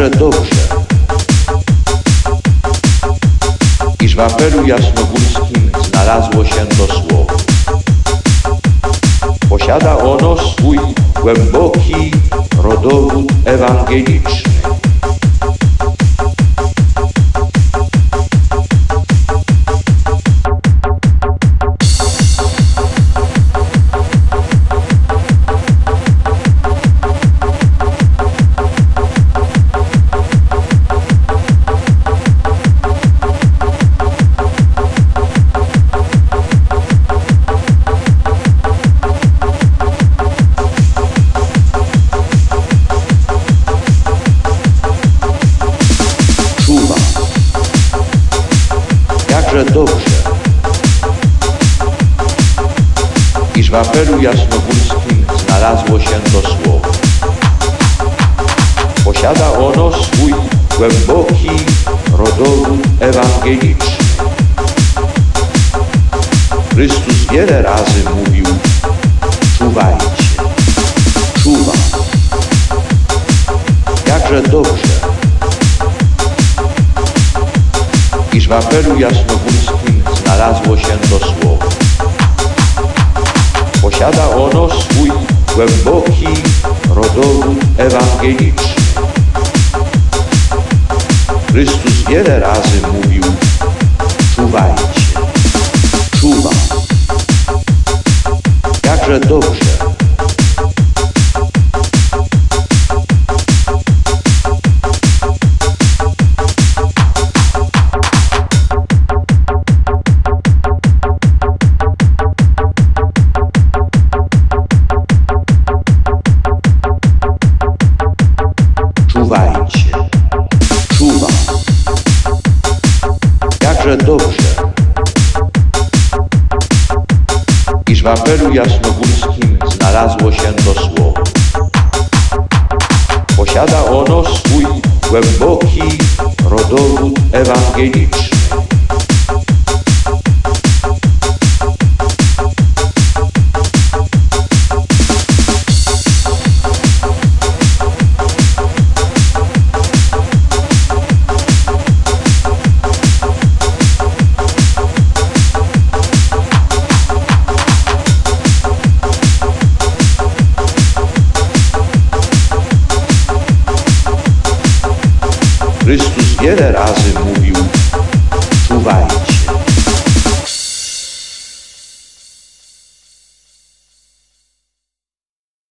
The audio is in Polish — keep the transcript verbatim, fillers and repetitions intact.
Jakże dobrze, iż w apelu jasnogórskim znalazło się to słowo. Posiada ono swój głęboki rodowód ewangeliczny. Jakże dobrze, iż w apelu jasnogórskim znalazło się to słowo. Posiada ono swój głęboki rodowód ewangeliczny. Chrystus wiele razy mówił: czuwajcie, czuwam. Jakże dobrze, iż w apelu jasnogórskim znalazło się to słowo. Posiada ono swój głęboki rodowód ewangeliczny. Chrystus wiele razy mówił: czuwajcie, czuwam. Jakże dobrze, czuwajcie, czuwam. Jakże dobrze, iż w apelu jasnogórskim znalazło się to słowo. Posiada ono swój głęboki rodowód ewangeliczny. Chrystus wiele razy mówił: czuwajcie.